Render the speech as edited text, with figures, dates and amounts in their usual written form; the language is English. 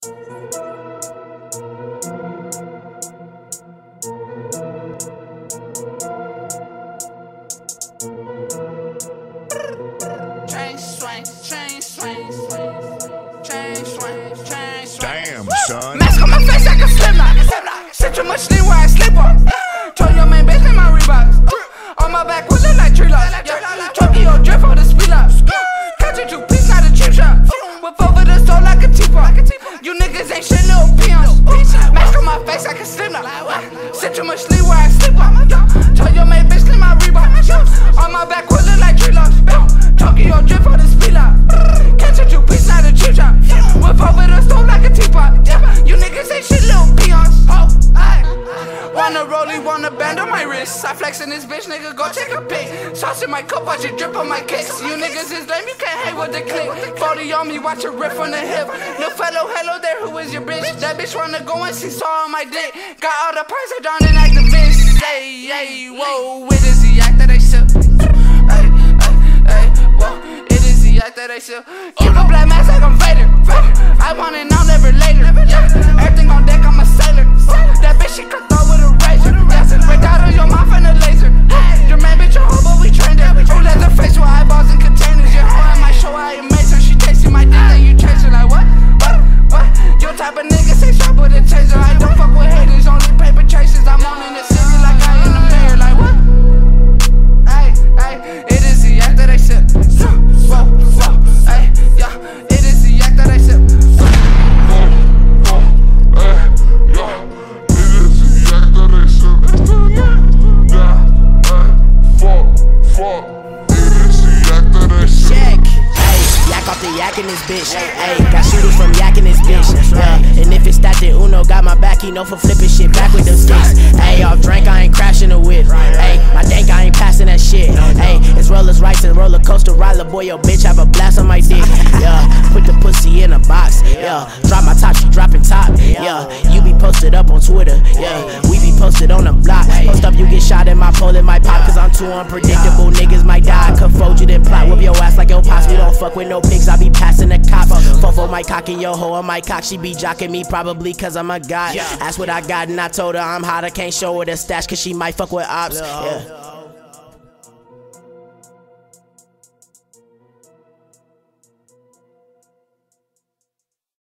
Damn, son. Mask on my face like a Slipknot. Sit too much lean where I sleep on. Told your main bitch in my Reeboks. On my back was it like tree lots. Tokyo drift on the speed ups. Catch a two-piece, not a cheap shot. Whip over the store like a teapot. You niggas ain't shit, little peons. Mask on my face like a Slipknot. Sit too much lean where I sleep on. Told your main bitch in my Reeboks. On my back was it like tree lots. Tokyo drift on the speed up. Catch a two-piece, not a cheap shot. Whip over the store like a teapot. You niggas ain't shit, little peons. Wanna rollie, wanna band on my wrist. I flex in this bitch, nigga, go take a pic. Sauce in my cup, watch it drip on my kicks. You niggas is lame, you can't hang with the click. 40 on me, watch it rip from the hip. New fellow, hello there, who is your bitch? That bitch wanna go and see saw on my dick. Got all the price, I down and activist. Hey, whoa, it is the act that they sip. Whoa, it is the act that they sip. Keep a black mask like I'm Vader. I want it now, never later. Everything on deck, I'm a sailor. That bitch, she cut throw with a razor. Break out on your mouth and a laser. Your man bitch a hoe, but we trained her. Who let her face with eyeballs and containers? Your hoe at my show, I amaze her. She tasting my dick, then you chase her like what? Your type of nigga say sharp with a taser. I don't fuck with haters, only paper traces. I'm on in the city like I in the mayor, like what? It is the act that I sip. It is the act that I sip. Yak in this bitch, ayy, got shooters from yak in this bitch, and if it's that, then Uno got my back, he know for flipping shit back with them sticks, ayy, off drink, I ain't crashing the whip, ayy, my dank, I ain't passing that shit, ayy, it's rollers, rice, and roller coaster, rider, boy, yo, bitch, have a blast on my dick, yeah, put the pussy in a box, yeah, drop my top, she dropping top, yeah, you be posted up on Twitter, yeah, we be posted on the block, post up, you get shot in my pole, it might pop, cause I'm too unpredictable, niggas might die, I could fold you, then plot, whip your ass like your pops, we don't fuck with no pigs, I be passing the cops. Fofo my cock and yo ho on my cock. She be jocking me probably cause I'm a god. That's what I got and I told her I'm hot. I can't show her the stash cause she might fuck with ops. Yeah.